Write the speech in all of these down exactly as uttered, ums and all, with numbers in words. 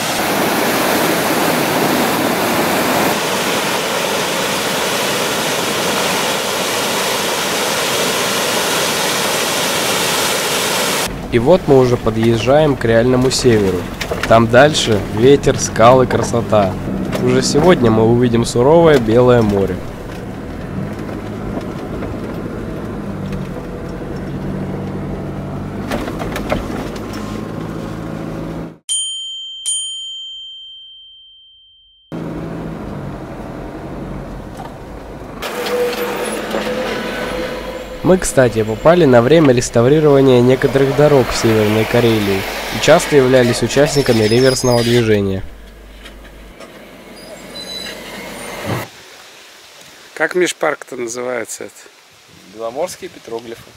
И вот мы уже подъезжаем к реальному северу. Там дальше ветер, скалы, красота. Уже сегодня мы увидим суровое белое море. Мы, кстати, попали на время реставрирования некоторых дорог в Северной Карелии и часто являлись участниками реверсного движения. Как межпарк-то называется это? Беломорские петроглифы.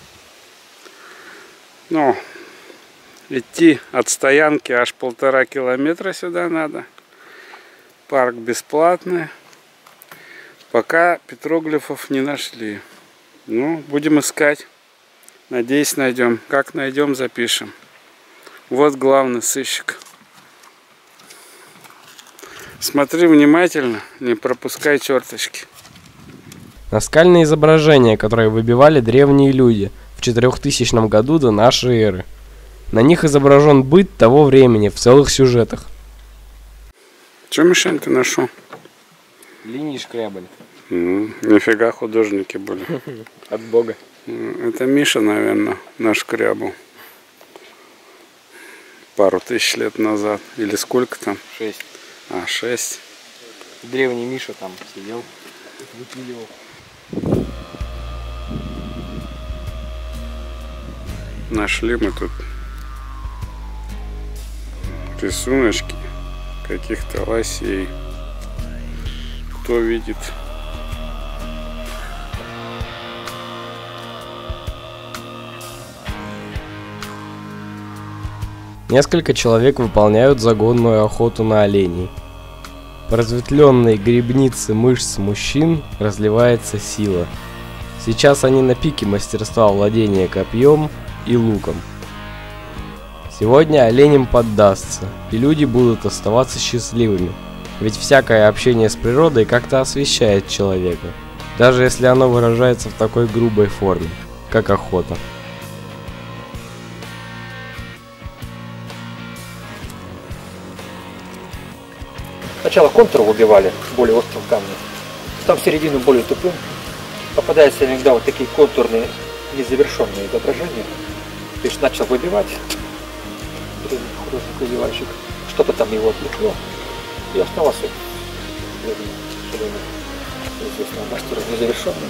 Ну, идти от стоянки аж полтора километра сюда надо. Парк бесплатный. Пока петроглифов не нашли. Ну, будем искать. Надеюсь, найдем. Как найдем, запишем. Вот главный сыщик. Смотри внимательно, не пропускай черточки. Наскальные изображения, которые выбивали древние люди в четырехтысячном году до нашей эры. На них изображен быт того времени в целых сюжетах. Че, Мишань, ты нашел? Линии шкрябали. Mm, нифига художники были. От Бога. Это Миша, наверное, наш крябу. Пару тысяч лет назад. Или сколько там? Шесть. А, шесть. Древний Миша там сидел, выпиливал. Нашли мы тут рисуночки каких-то лосей. Кто видит? Несколько человек выполняют загонную охоту на оленей. По разветвленной гребнице мышц мужчин разливается сила. Сейчас они на пике мастерства владения копьем и луком. Сегодня олень им поддастся, и люди будут оставаться счастливыми. Ведь всякое общение с природой как-то освещает человека, даже если оно выражается в такой грубой форме, как охота. Сначала контур выбивали более острым камнем, там середину более тупым. Попадаются иногда вот такие контурные незавершенные изображения. То есть начал выбивать художник-выбивальщик, что-то там его отвлекло, и осталось известного мастера незавершенным.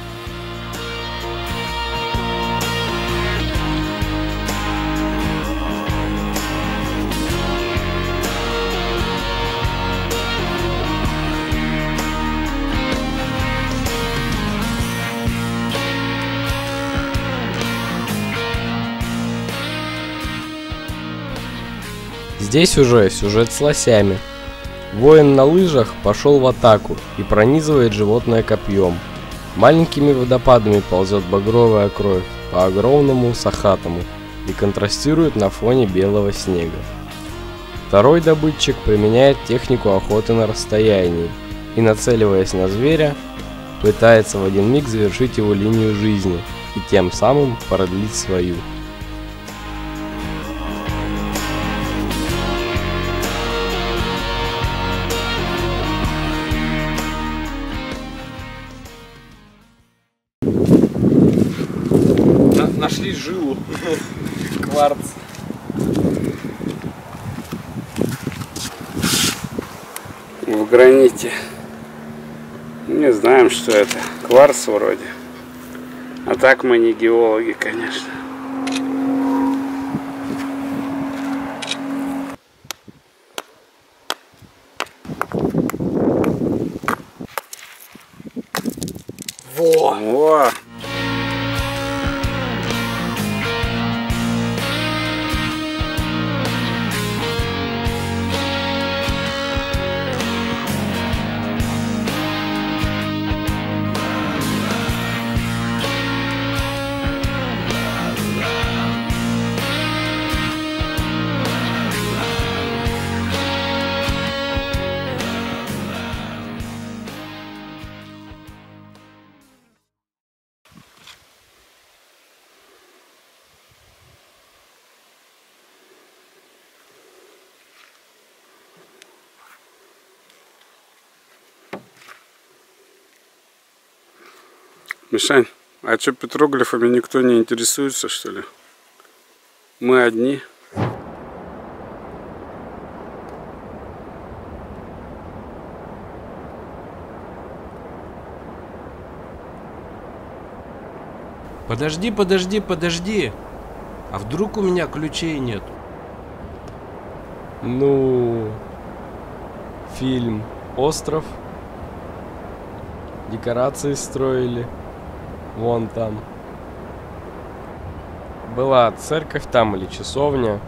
Здесь уже сюжет с лосями. Воин на лыжах пошел в атаку и пронизывает животное копьем. Маленькими водопадами ползет багровая кровь по огромному сахатому и контрастирует на фоне белого снега. Второй добытчик применяет технику охоты на расстоянии и, нацеливаясь на зверя, пытается в один миг завершить его линию жизни и тем самым продлить свою. Нашли жилу. Кварц. В граните. Не знаем, что это. Кварц вроде. А так мы не геологи, конечно. Во! Во! Мишань, а что, петроглифами никто не интересуется, что ли? Мы одни. Подожди, подожди, подожди. А вдруг у меня ключей нет? Ну, фильм «Остров». Декорации строили. Вон там. Была церковь там или часовня.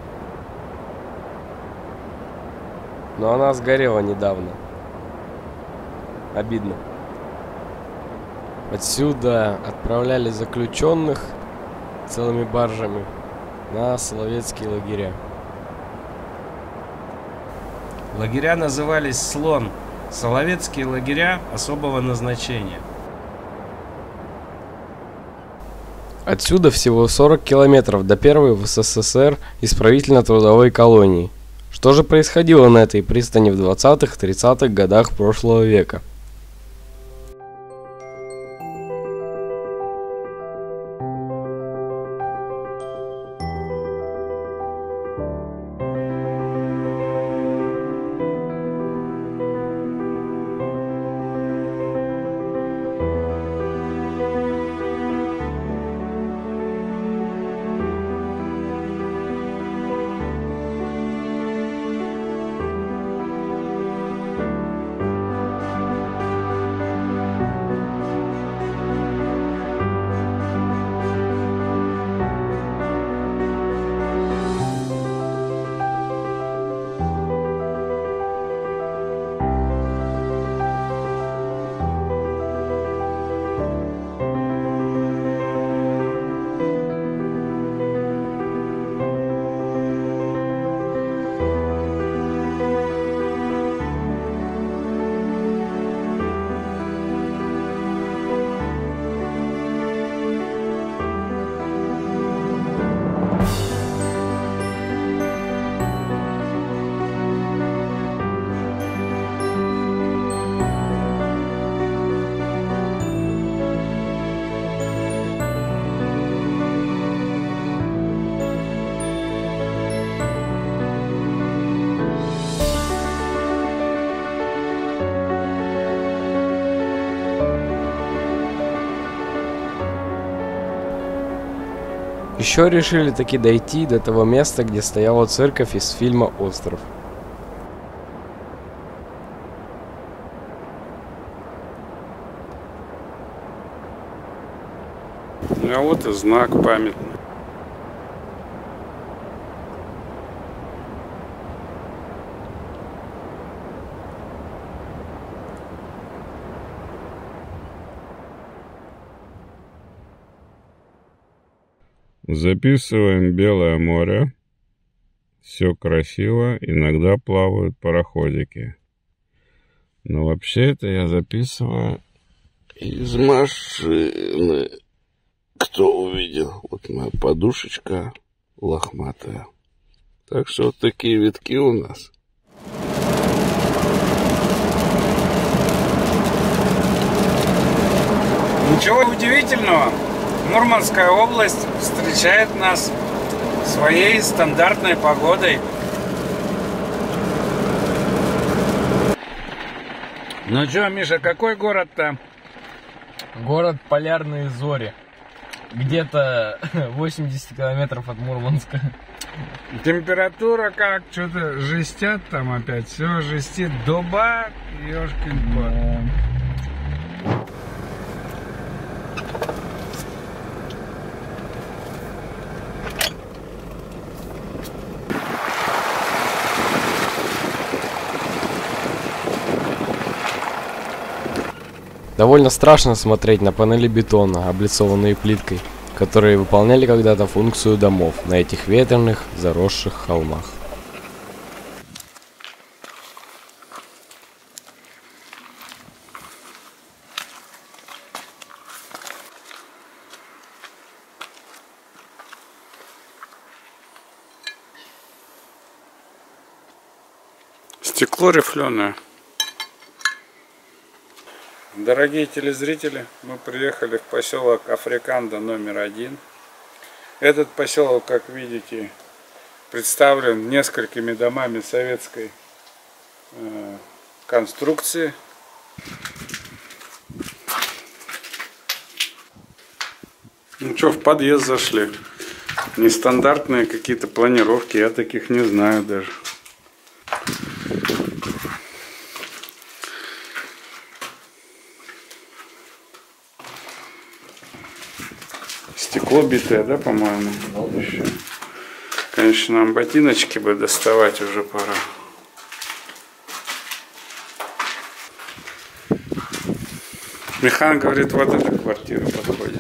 Но она сгорела недавно. Обидно. Отсюда отправляли заключенных целыми баржами на соловецкие лагеря. Лагеря назывались «Слон». Соловецкие лагеря особого назначения. Отсюда всего сорок километров до первой в СССР исправительно-трудовой колонии. Что же происходило на этой пристани в двадцатых-тридцатых годах прошлого века? Еще решили таки дойти до того места, где стояла церковь из фильма «Остров». А вот и знак памятный. Записываем Белое море. Все красиво. Иногда плавают пароходики. Но вообще это я записываю из машины. Кто увидел? Вот моя подушечка лохматая. Так что вот такие витки у нас. Ничего удивительного. Мурманская область встречает нас своей стандартной погодой. Ну что, Миша, какой город-то? Город Полярные Зори. Где-то восемьдесят километров от Мурманска. Температура как? Что-то жестят там опять. Все жестит. Дуба, ёшкин кот. Довольно страшно смотреть на панели бетона, облицованные плиткой, которые выполняли когда-то функцию домов на этих ветреных, заросших холмах. Стекло рифленое. Дорогие телезрители, мы приехали в поселок Африканда номер один. Этот поселок, как видите, представлен несколькими домами советской э, конструкции. Ну что, в подъезд зашли. Нестандартные какие-то планировки, я таких не знаю даже. Стекло битое, да, по-моему? Еще. Конечно, нам ботиночки бы доставать уже пора. Михан говорит, вот эта квартира подходит.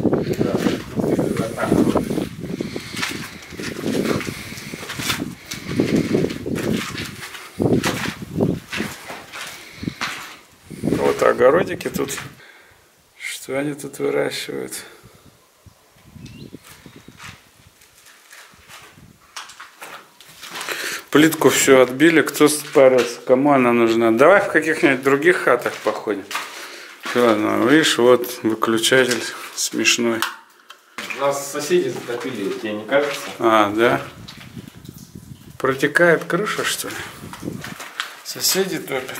Вот огородики тут. Что они тут выращивают? Плитку все отбили, кто спарился, кому она нужна. Давай в каких-нибудь других хатах походим. Ладно, видишь, вот выключатель смешной. Нас соседи затопили, тебе не кажется? А, да. Протекает крыша, что ли? Соседи топят.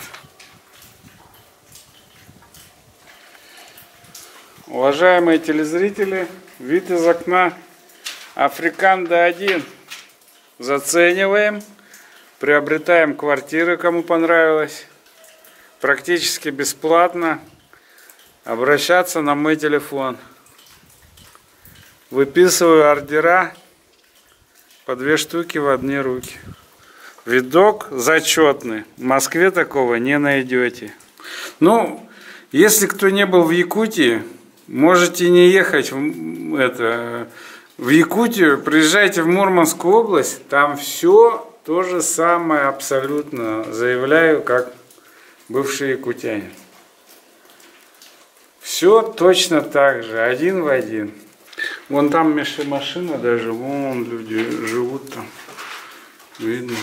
Уважаемые телезрители, вид из окна Африканда один. Зацениваем. Приобретаем квартиры, кому понравилось. Практически бесплатно. Обращаться на мой телефон. Выписываю ордера по две штуки в одни руки. Видок зачетный. В Москве такого не найдете. Ну, если кто не был в Якутии, можете не ехать в, это, в Якутию. Приезжайте в Мурманскую область. Там все то же самое абсолютно. Заявляю, как бывший якутянин. Все точно так же, один в один. Вон там машина даже, вон люди живут там. Видно.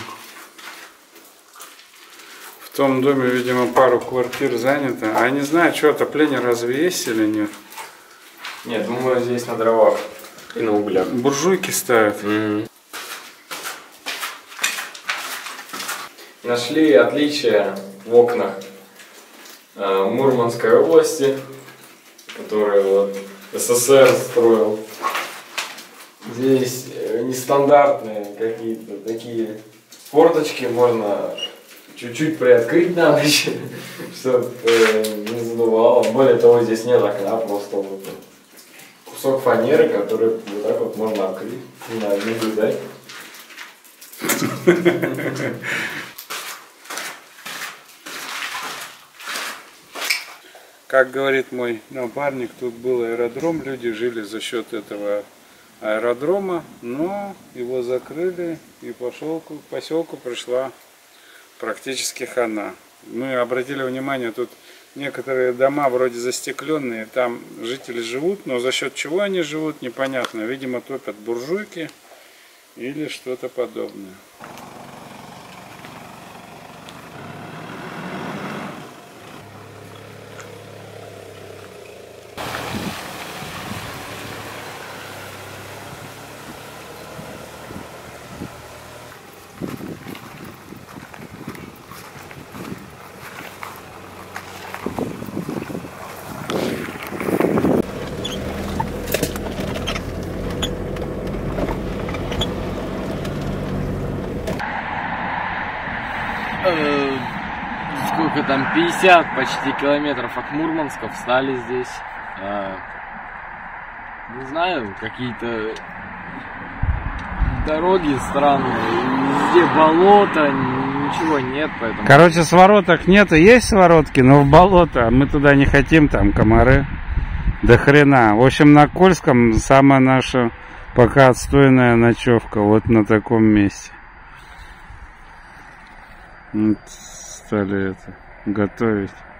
В том доме, видимо, пару квартир занято. А я не знаю, что, отопление разве есть или нет? Нет, думаю, здесь на дровах и на углях. Буржуйки ставят. Mm-hmm. Нашли отличия в окнах э, Мурманской области, которые вот СССР строил. Здесь нестандартные какие-то такие форточки, можно чуть-чуть приоткрыть на ночь, чтобы не задувало. Более того, здесь нет окна, просто вот кусок фанеры, который вот так вот можно открыть, не надо наблюдать. Как говорит мой напарник, тут был аэродром, люди жили за счет этого аэродрома, но его закрыли, и пошел к поселку пришла практически хана. Мы обратили внимание, тут некоторые дома вроде застекленные, там жители живут, но за счет чего они живут, непонятно. Видимо, топят буржуйки или что-то подобное. Сколько там, пятьдесят почти километров от Мурманска, встали здесь. А, не знаю, какие-то дороги странные, везде болото, ничего нет, поэтому... Короче, свороток нет, и есть своротки, но в болото, мы туда не хотим, там комары до хрена. В общем, на Кольском самая наша пока отстойная ночевка, вот на таком месте. Вот стали это готовить.